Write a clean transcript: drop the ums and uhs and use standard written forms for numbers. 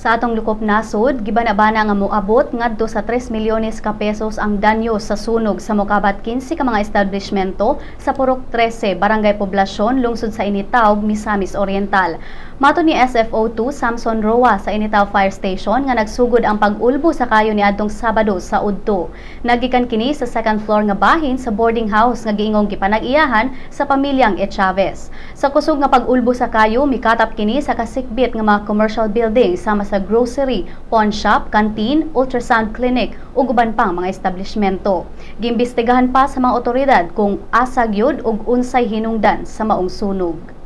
Sa atong lukop nasod, gibanabana nga moabot ngadto sa 3 milyones ka pesos ang danyo sa sunog sa mokabat 15 ka mga establishmento sa Purok 13, Barangay Poblasyon, lungsod sa Initaog, Misamis Oriental. Mato ni SFO2 Samson Roa sa Initaog Fire Station nga nagsugod ang pag-ulbo sa kayo niadtong Sabado sa Udto. Nagikan kini sa second floor nga bahin sa boarding house nga giingong gipanag-iyahan sa pamilyang Echavez. Sa kusog nga pag-ulbo sa kayo, mikatap kini sa kasikbit nga mga commercial building sama sa grocery, pawn shop, canteen, ultrasound clinic ug uban pang mga establishmento. Giimbestigahan pa sa mga otoridad kung asa gyud ug unsay hinungdan sa maong sunog.